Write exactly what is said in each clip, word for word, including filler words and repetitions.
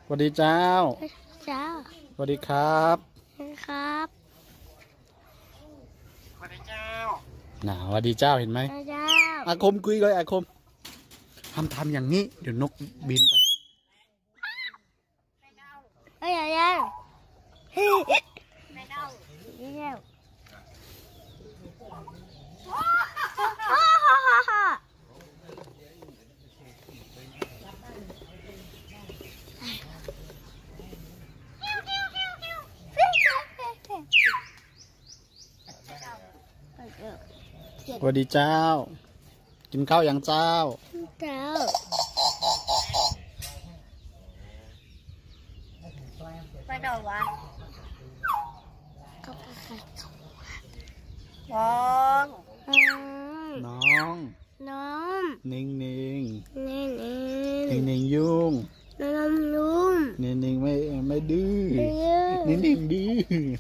สวัสดีเจ้าเจ้าสวัสดีครับครับสวัสดีเจ้าหนาสวัสดีเจ้าเห็นไหมเจ้าอาคมคุยเลยอาคมทำทำอย่างนี้เดี๋ยวนกบินไปเฮ้ยเจ้าเฮ้ยเจ้าเจ้าสวัสดีเจ้ากินข้าวอย่างเจ้าเจ้าไปดอกวะก็ไปน้องน้องน้องนิ่งนิ่งนิ่งนิ่งนิ่งยุ่งน้องยุ่งนิ่งนิ่งไม่ไม่ดื้อนิ่งนิ่งดื้อ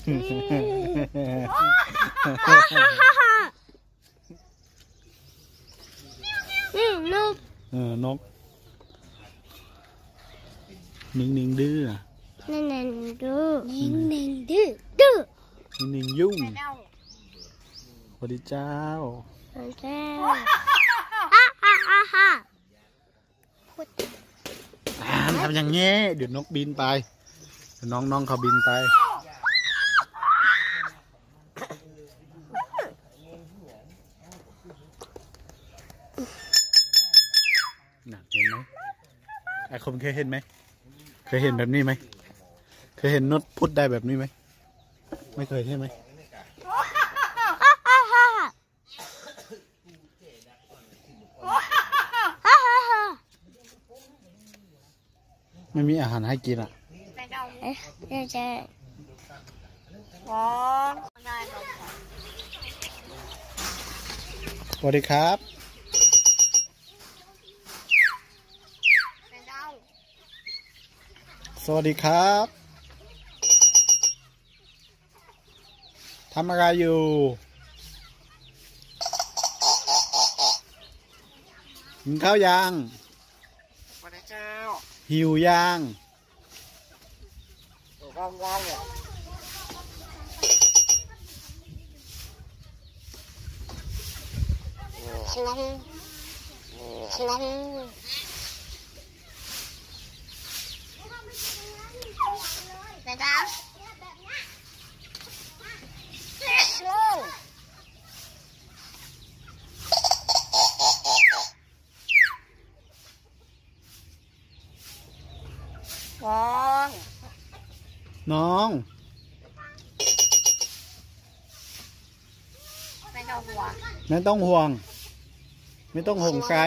นี่นกเออนกนิ่งนิ่งดื้อนิ่งนิ่งดื้อนิ่งนิ่งดื้อดื้อนิ่งนิ่งยุ่งสวัสดีเจ้าเจ้าฮ่าฮ่าฮ่าฮ่าทำอย่างงี้เดี๋ยวนกบินไปน้องน้องเขาบินไปน่ะเห็นไหมไอ้คมเคยเห็นไหมเคยเห็นแบบนี้ไหมเคยเห็นนกพูดได้แบบนี้ไหมไม่เคยใช่ไหมไม่มีอาหารให้กินอ่ะเอ๊ะเจ๊เจ๊สวัสดีครับสวัสดีครับทำอะไรอยู่กินข้าวยังสวัสดีเจ้าหิวยังร้อนร้อนเลยฉลังฉลังไปจ้าน้องน้องไม่ต้องห่วงไม่ต้องห่วงไม่ต้องห่วงใคร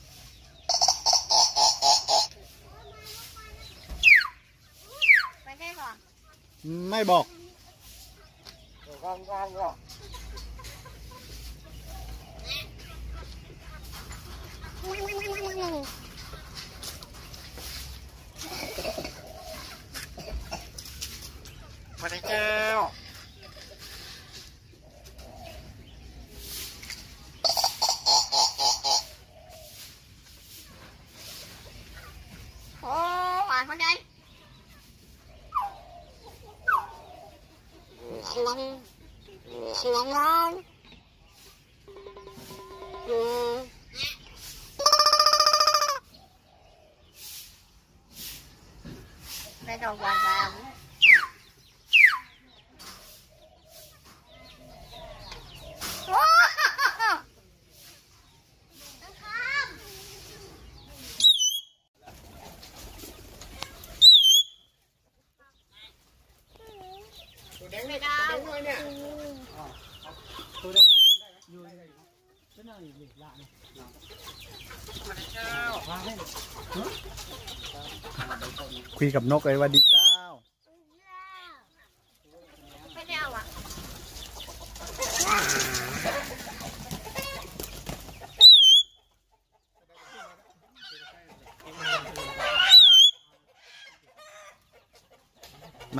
ไม่ได้หรอไม่บอกร้อนร้อนหรอสวัสดีเจ้าโอ้หวานคนใหญ่ฉลังฉลังร้อนไม่ต้องหวานแล้วตัวแดงเนี่ยตัวแดงด้วยเนี่ยตัวแดงด้วยนี่ได้ไหมอยู่ได้ไหมเป็นอะไรอีกละเนี่ยคุยกับนกเลยว่าดีเจ้าไม่ได้เอาอ่ะมา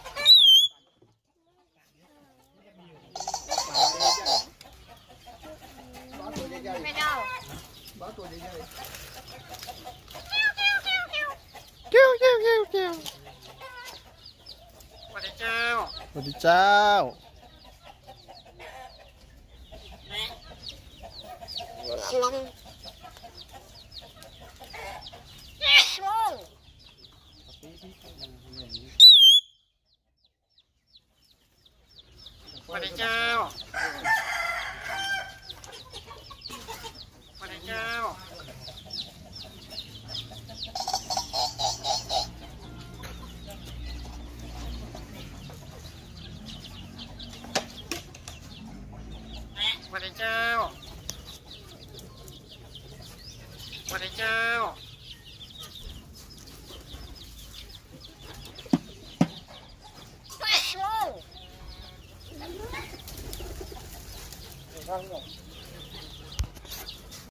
ไม่ได้เกี้ยวเกี้ยวเกี้ยวเกี้ยววัสดีเจ้าสวัสดีเจ้าสวัสดีเจ้าสวัสดีเจ้าสวัสดีเจ้าข้างหลัง